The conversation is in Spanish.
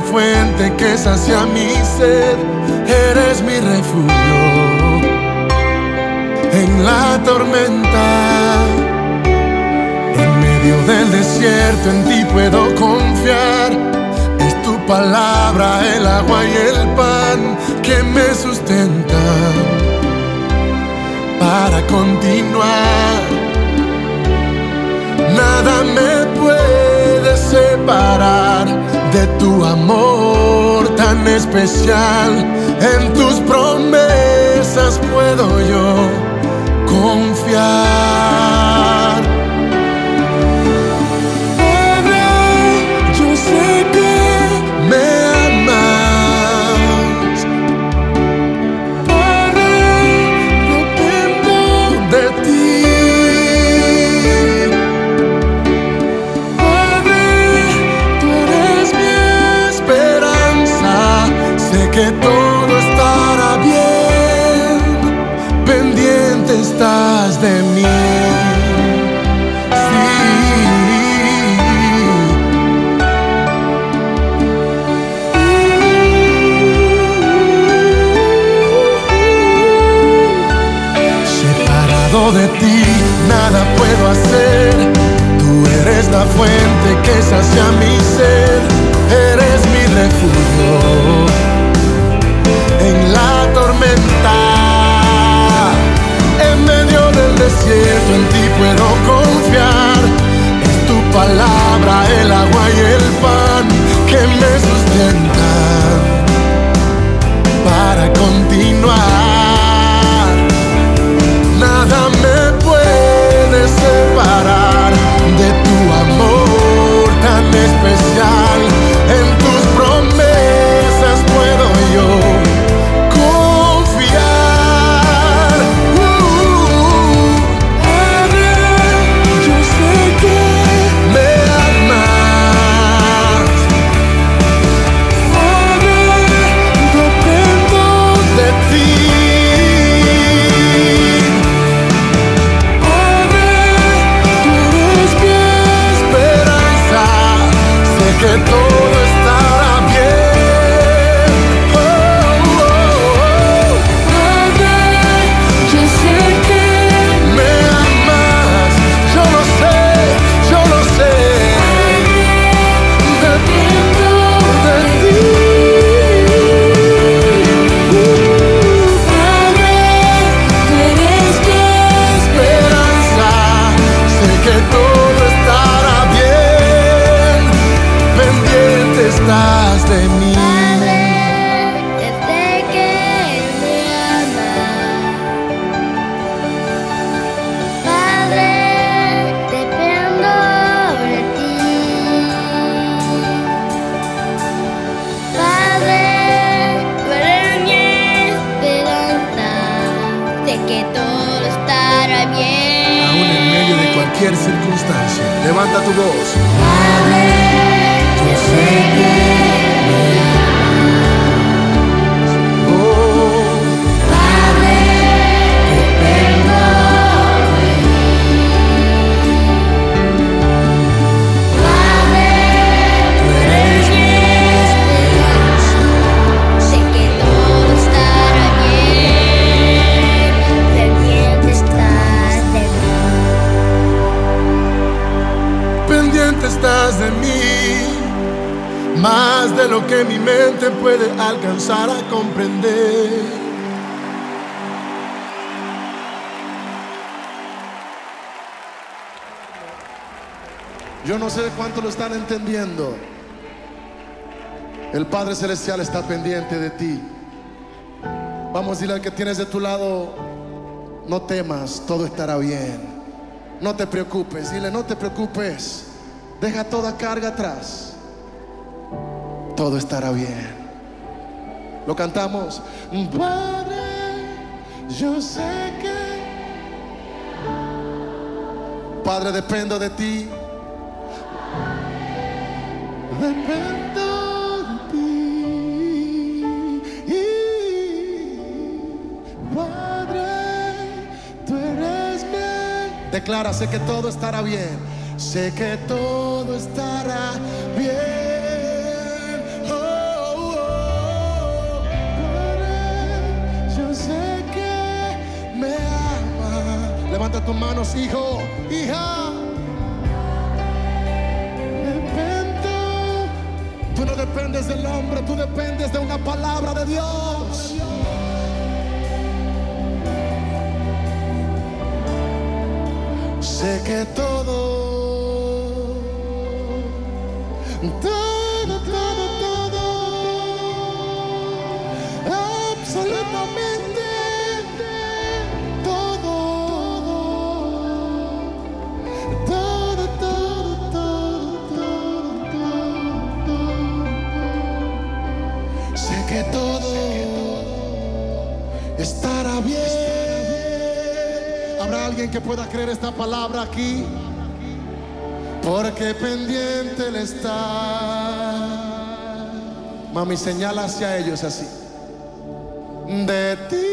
fuente que sacia mi sed, eres mi refugio en la tormenta. En medio del desierto en ti puedo confiar. Es tu palabra el agua y el pan que me sustentan para continuar. Nada me puede separar de tu amor tan especial. En tus promesas puedo yo confiar. Padre, yo sé que me amas. Padre, dependo de ti. Padre, tú eres mi esperanza. Sé que todo estará bien. Pendiente estás de mí. De ti nada puedo hacer. Tú eres la fuente que sacia mi sed. Eres mi refugio en la tormenta. En medio del desierto en ti puedo confiar. Es tu palabra el agua y el pan que me sustentan para continuar. Nada me puede separar de tu amor tan especial. En tus promesas puedo yo confiar. Padre, yo sé que me amas. Padre, dependo de ti. Que todo estará bien. Padre, yo sé que me amas. Yo lo sé, yo lo sé. Dependo de ti. Padre, tú eres mi esperanza. Sé que todo estará bien. Pendiente estás de mí. Padre, desde que me amas. Padre, dependo de ti. Padre, tú eres mi esperanza. Sé que todo estará bien. Aún en medio de cualquier circunstancia, levanta tu voz. Padre, yo sé que me amas. Oh, Padre, dependo de ti. Padre, tú eres mi esperanza. Sé que todo estará bien. Pendiente estás de mí. pendiente estás de mí. Más de lo que mi mente puede alcanzar a comprender. Yo no sé de cuánto lo están entendiendo. El Padre Celestial está pendiente de ti. Vamos a decirle al que tienes de tu lado: no temas, todo estará bien. No te preocupes, dile: no te preocupes, deja toda carga atrás. Todo estará bien. Lo cantamos. Padre, yo sé que. Padre, dependo de ti. Dependo de ti. Padre, tú eres bien. Declara: sé que todo estará bien. Sé que todo estará bien. Oh. tus manos, hijo, hija. Dependo. Tú no dependes del hombre, tú dependes de una palabra de Dios. Sé que todo, absolutamente todo, sé que todo estará bien. ¿Habrá alguien que pueda creer esta palabra aquí? Porque pendiente Él está. Mami, señala hacia ellos así. De ti.